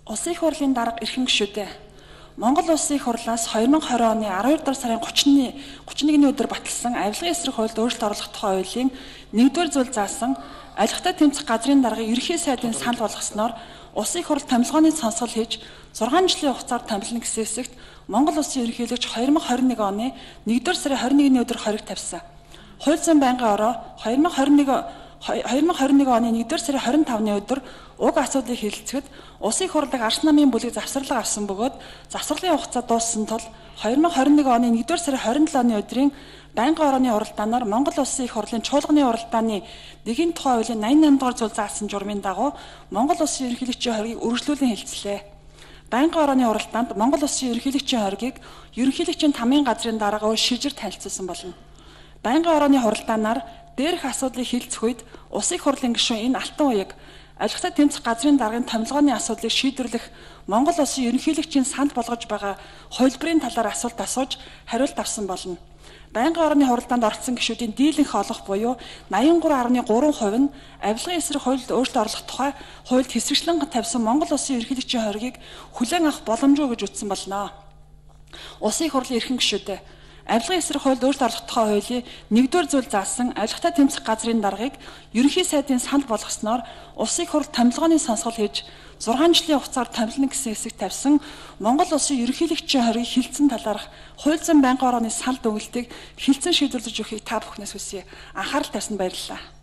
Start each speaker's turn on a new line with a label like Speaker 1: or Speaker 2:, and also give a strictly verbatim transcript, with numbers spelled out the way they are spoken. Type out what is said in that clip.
Speaker 1: Улсын их хурлын дарга эрхэм гишүүдээ. Монгол Улсын их хурлаас две thousand twenty оны twelve дугаар сарын thirty-ны thirty-one-ны өдөр баталсан авилгын эсрэг хуульд өөрчлөлт оруулах тухай хуулийн нэгдүгээр зүйл заасан ажилтгай тэмцэх газрын даргыг ерөнхий сайдын санал болгосноор Улсын их хурл томилгооны сонсгол хийж six жилийн хугацаар томилно гэсэн хэсэгт Монгол Улсын ерөнхийлөгч twenty twenty-one оны нэгдүгээр сарын twenty-one-ны өдөр хориг тавьсан. Хууль зүйн байнгын ороо twenty twenty-one оны нэгдүгээр сарын twenty-five-ны өдөр уг асуудлыг хэлэлцэхэд Улсын их хурлыг арс намын бүлэг завсарлага авсан бөгөөд завсралын хугацаа дууссан тул twenty twenty-one оны нэгдүгээр сарын twenty-seven-ны өдрийн байнгын орооны уралдаанаар Монгол Улсын их хурлын чуулганы уралдааны дэгийн тухай хуулийн eighty-eight дугаар зүйл заасан журмын дагуу Монгол Улсын ерөнхийлөгчийн хоргийг үргэлжлүүлэн хэлэлцлээ. Байнгын орооны уралдаанд Монгол Улсын ерөнхийлөгчийн хоргийг ерөнхийлөгчийн тамийн газрын дарга өө шижир танилцуулсан болно. Байнгын орооны хуралдаанаар дээрх асуудлыг хэлцэх үед Улсын их хурлын гишүүн энэ алтан уяг ажилтгай тэмцэх газрын даргын томилгооны асуудлыг шийдвэрлэх Монгол Улсын ерөнхийлөгчийн санд болгож байгаа хувилбарын талаар асуулт асууж хариулт авсан болно. Байнгын орооны хуралдаанд оролцсон гишүүдийн дийлэнх олох буюу ninety-three point three percent нь авилгын эсрэг хуульд өөрчлөлт оруулах тухай хуульд хэсэгчлэн тавьсан Монгол Улсын ерөнхийлөгчийн хоргийг хүлээн авах боломжгүй гэж үзсэн болно. Улсын их хурлын эрхэм гишүүдээ авилгын эсрэг хуульд өөрчлөлт оруулах тухай хуулийн нэгдүгээр зүйл заасан ажилтгай тэмцэх газрын даргыг ерөнхий сайдын санал болгосноор Улсын их хурл томилгооны сонсгол хийж six жилийн хугацаар томилно гэсэн хэсэг тавьсан Монгол Улсын ерөнхийлөгчийн хорийг хилцэн талаарх хууль зүйн байнгын орооны санал дүгнэлтийг хилцэн шийдвэрлэж өгөхийг та бүхнээс хүсье. Анхаарал тавьсанд баярлалаа.